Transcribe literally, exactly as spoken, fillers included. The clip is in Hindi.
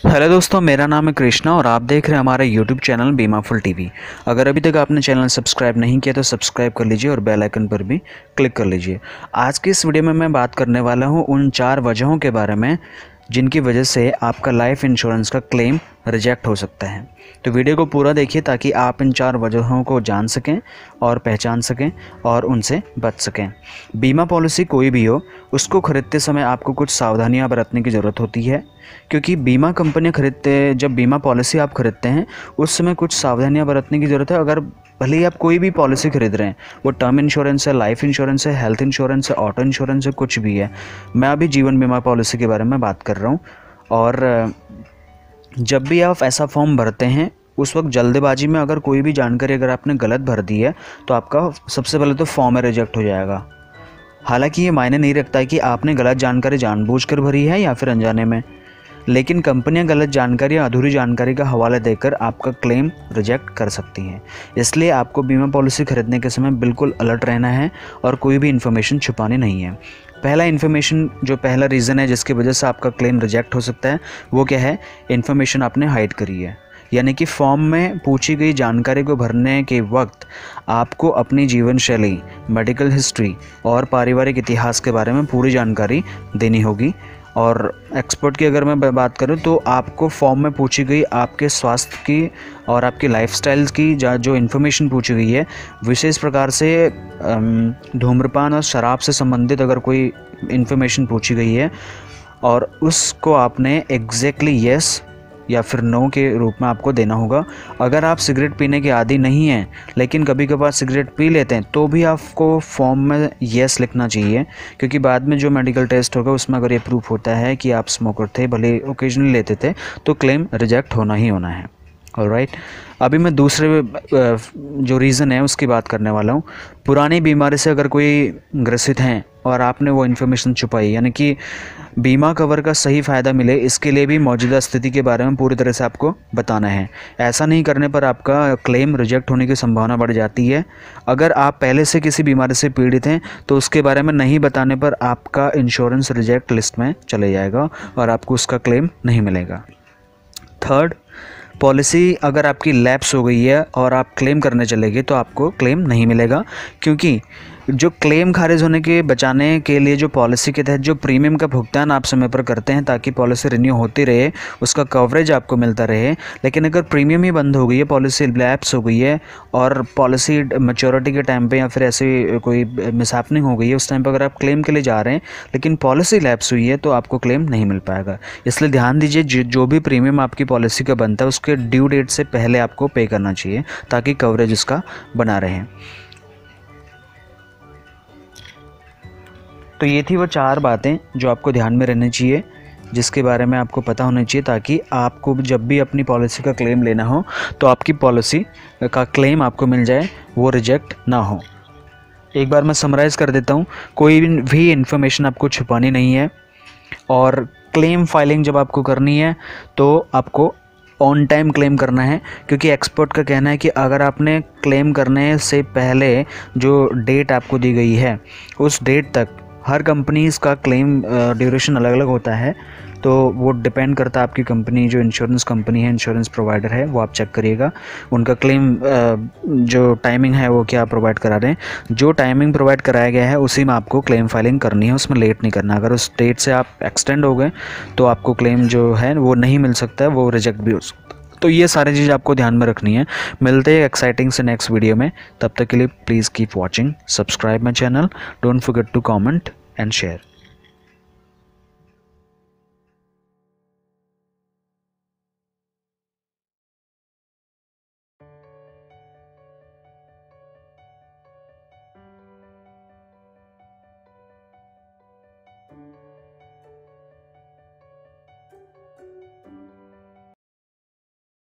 हेलो दोस्तों, मेरा नाम है कृष्णा और आप देख रहे हैं हमारा यूट्यूब चैनल बीमाफुल टीवी। अगर अभी तक आपने चैनल सब्सक्राइब नहीं किया तो सब्सक्राइब कर लीजिए और बेल आइकन पर भी क्लिक कर लीजिए। आज की इस वीडियो में मैं बात करने वाला हूं उन चार वजहों के बारे में जिनकी वजह से आपका लाइफ इंश्योरेंस का क्लेम रिजेक्ट हो सकता है। तो वीडियो को पूरा देखिए ताकि आप इन चार वजहों को जान सकें और पहचान सकें और उनसे बच सकें। बीमा पॉलिसी कोई भी हो, उसको ख़रीदते समय आपको कुछ सावधानियां बरतने की ज़रूरत होती है, क्योंकि बीमा कंपनियां खरीदते जब बीमा पॉलिसी आप खरीदते हैं उस समय कुछ सावधानियां बरतने की ज़रूरत है। अगर भले ही आप कोई भी पॉलिसी खरीद रहे हैं, वो टर्म इंश्योरेंस है, लाइफ इंश्योरेंस है, हेल्थ इंश्योरेंस है, ऑटो इंश्योरेंस है, कुछ भी है। मैं अभी जीवन बीमा पॉलिसी के बारे में बात कर रहा हूँ। और जब भी आप ऐसा फॉर्म भरते हैं उस वक्त जल्दबाजी में अगर कोई भी जानकारी अगर आपने गलत भर दी है तो आपका सबसे पहले तो फॉर्म रिजेक्ट हो जाएगा। हालांकि ये मायने नहीं रखता है कि आपने गलत जानकारी जानबूझकर भरी है या फिर अनजाने में, लेकिन कंपनियां गलत जानकारी या अधूरी जानकारी का हवाला देकर आपका क्लेम रिजेक्ट कर सकती हैं। इसलिए आपको बीमा पॉलिसी खरीदने के समय बिल्कुल अलर्ट रहना है और कोई भी इन्फॉर्मेशन छुपानी नहीं है। पहला इन्फॉर्मेशन जो पहला रीज़न है जिसकी वजह से आपका क्लेम रिजेक्ट हो सकता है वो क्या है? इन्फॉर्मेशन आपने हाइड करी है। यानी कि फॉर्म में पूछी गई जानकारी को भरने के वक्त आपको अपनी जीवन शैली, मेडिकल हिस्ट्री और पारिवारिक इतिहास के बारे में पूरी जानकारी देनी होगी। और एक्सपर्ट की अगर मैं बात करूं तो आपको फॉर्म में पूछी गई आपके स्वास्थ्य की और आपकी लाइफस्टाइल की जो इन्फॉर्मेशन पूछी गई है, विशेष प्रकार से धूम्रपान और शराब से संबंधित अगर कोई इन्फॉर्मेशन पूछी गई है और उसको आपने एग्जैक्टली येस या फिर नो के रूप में आपको देना होगा। अगर आप सिगरेट पीने के आदी नहीं हैं लेकिन कभी कभार सिगरेट पी लेते हैं तो भी आपको फॉर्म में येस लिखना चाहिए, क्योंकि बाद में जो मेडिकल टेस्ट होगा उसमें अगर ये प्रूफ होता है कि आप स्मोकर थे, भले ओकेजनली लेते थे, तो क्लेम रिजेक्ट होना ही होना है। ऑलराइट, अभी मैं दूसरे जो रीज़न है उसकी बात करने वाला हूँ। पुरानी बीमारी से अगर कोई ग्रसित हैं और आपने वो इन्फॉर्मेशन छुपाई, यानी कि बीमा कवर का सही फ़ायदा मिले इसके लिए भी मौजूदा स्थिति के बारे में पूरी तरह से आपको बताना है। ऐसा नहीं करने पर आपका क्लेम रिजेक्ट होने की संभावना बढ़ जाती है। अगर आप पहले से किसी बीमारी से पीड़ित हैं तो उसके बारे में नहीं बताने पर आपका इंश्योरेंस रिजेक्ट लिस्ट में चले जाएगा और आपको उसका क्लेम नहीं मिलेगा। थर्ड, पॉलिसी अगर आपकी लैप्स हो गई है और आप क्लेम करने चले गए तो आपको क्लेम नहीं मिलेगा, क्योंकि जो क्लेम खारिज होने के बचाने के लिए जो पॉलिसी के तहत जो प्रीमियम का भुगतान आप समय पर करते हैं ताकि पॉलिसी रिन्यू होती रहे, उसका कवरेज आपको मिलता रहे, लेकिन अगर प्रीमियम ही बंद हो गई है, पॉलिसी लैप्स हो गई है और पॉलिसी मैच्योरिटी के टाइम पे या फिर ऐसी कोई मिसहैपनिंग हो गई है, उस टाइम पर अगर आप क्लेम के लिए जा रहे हैं लेकिन पॉलिसी लैप्स हुई है तो आपको क्लेम नहीं मिल पाएगा। इसलिए ध्यान दीजिए, जो भी प्रीमियम आपकी पॉलिसी का बनता है उसके ड्यू डेट से पहले आपको पे करना चाहिए ताकि कवरेज उसका बना रहे। तो ये थी वो चार बातें जो आपको ध्यान में रहनी चाहिए, जिसके बारे में आपको पता होना चाहिए ताकि आपको जब भी अपनी पॉलिसी का क्लेम लेना हो तो आपकी पॉलिसी का क्लेम आपको मिल जाए, वो रिजेक्ट ना हो। एक बार मैं समराइज़ कर देता हूँ। कोई भी इन्फॉर्मेशन आपको छुपानी नहीं है और क्लेम फाइलिंग जब आपको करनी है तो आपको ऑन टाइम क्लेम करना है, क्योंकि एक्सपर्ट का कहना है कि अगर आपने क्लेम करने से पहले जो डेट आपको दी गई है उस डेट तक, हर कंपनी का क्लेम ड्यूरेशन अलग अलग होता है, तो वो डिपेंड करता है आपकी कंपनी, जो इंश्योरेंस कंपनी है, इंश्योरेंस प्रोवाइडर है, वो आप चेक करिएगा उनका क्लेम जो टाइमिंग है वो क्या प्रोवाइड करा रहे हैं। जो टाइमिंग प्रोवाइड कराया गया है उसी में आपको क्लेम फाइलिंग करनी है, उसमें लेट नहीं करना। अगर उस डेट से आप एक्सटेंड हो गए तो आपको क्लेम जो है वो नहीं मिल सकता है, वो रिजेक्ट भी हो सकता है। तो ये सारी चीज़ आपको ध्यान में रखनी है। मिलते हैं एक्साइटिंग से नेक्स्ट वीडियो में, तब तक के लिए please keep watching, subscribe my channel, don't forget to comment and share.